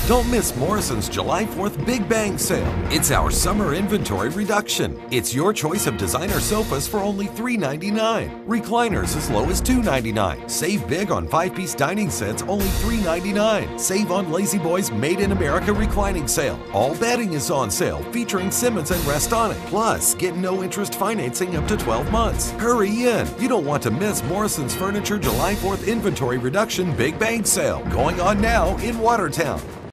Don't miss Morrison's July 4th Big Bang Sale. It's our summer inventory reduction. It's your choice of designer sofas for only $3.99. Recliners as low as $2.99. Save big on 5-piece dining sets, only $3.99. Save on Lazy Boy's Made in America reclining sale. All bedding is on sale, featuring Simmons and Restonic. Plus, get no interest financing up to 12 months. Hurry in. You don't want to miss Morrison's Furniture July 4th inventory reduction Big Bang Sale. Going on now in Watertown.